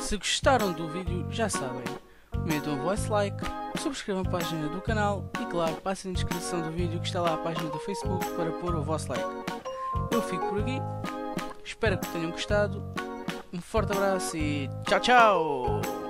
Se gostaram do vídeo, já sabem, metam o vosso like, subscrevam a página do canal e claro, passem na descrição do vídeo que está lá a página do Facebook para pôr o vosso like. Eu fico por aqui, espero que tenham gostado, um forte abraço e tchau tchau!